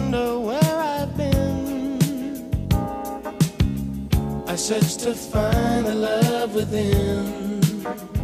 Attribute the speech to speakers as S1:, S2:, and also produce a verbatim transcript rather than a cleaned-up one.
S1: wonder where I've been. I search to find the love within.